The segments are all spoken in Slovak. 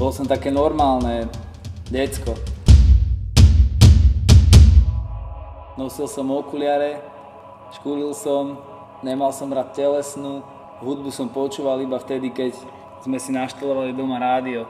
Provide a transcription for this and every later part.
Bol som také normálne decko. Nosil som okuliare, škúril som, nemal som rád telesnú, hudbu som počúval iba vtedy, keď sme si naštelovali doma rádio.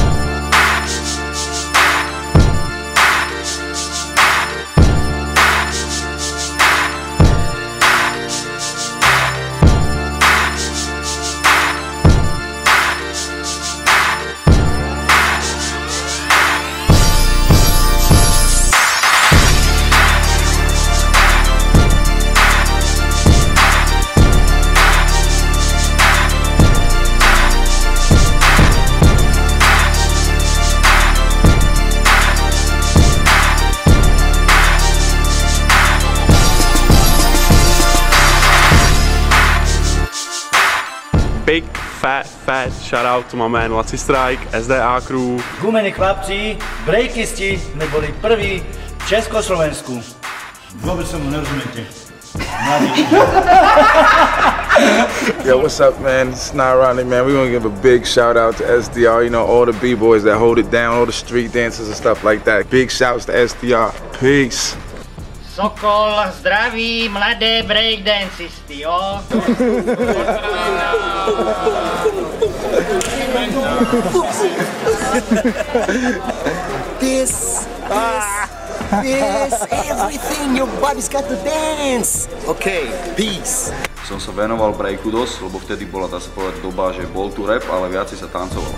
Big fat shout out to my man Laci Strike, SDA crew. Gumení chlapci, breakisti, sme boli prví v Československu. Vôbec sa mu nerozumiete. Yo, what's up, man? It's not Ronnie, man. We want to give a big shout out to SDR. You know, all the B-boys that hold it down, all the street dancers and stuff like that. Big shouts to SDR. Peace. Sokol zdraví mladé breakdancisty, jo? This, everything, your body's got to dance. Okay, peace. Som sa venoval breaku dosť, lebo vtedy bola, dá sa povedať, doba, že bol tu rap, ale viac sa tancovalo.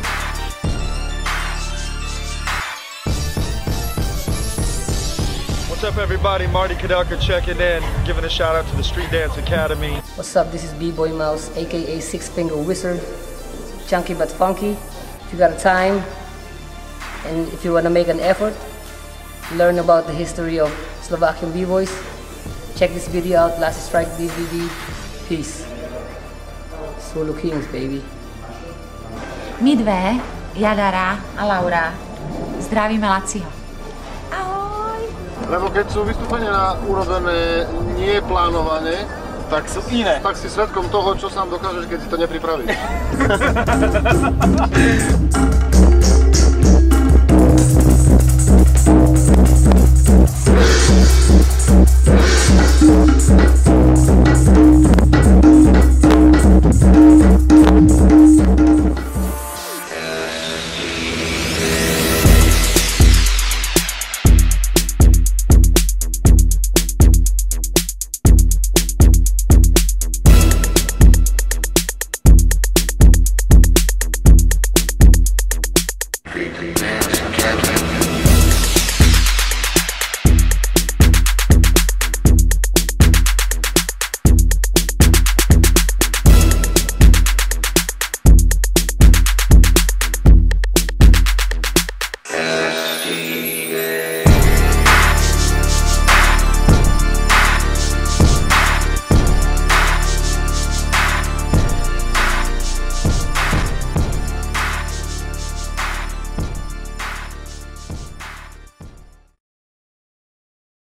What's up, everybody? Marty Kudelka checking in, giving a shout out to the Street Dance Academy. What's up? This is B-Boy Mouse, aka Six Finger Wizard. Chunky but funky. If you got a time, and if you want to make an effort, learn about the history of Slovakian B-Boys, check this video out, Laci Strike DVD. Peace. Solo Kings, baby. My dve, Jadara a Laura, zdravíme Laciho. Lebo keď sú vystúpenia urobené nie plánované, tak sú iné. Tak si svedkom toho, čo sám dokážeš, keď si to nepripravíš.